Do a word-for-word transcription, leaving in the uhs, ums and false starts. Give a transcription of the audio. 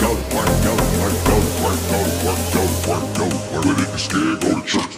go to work, go to work, go to work, go to work, go to work, go to work. When it get scared, go to church.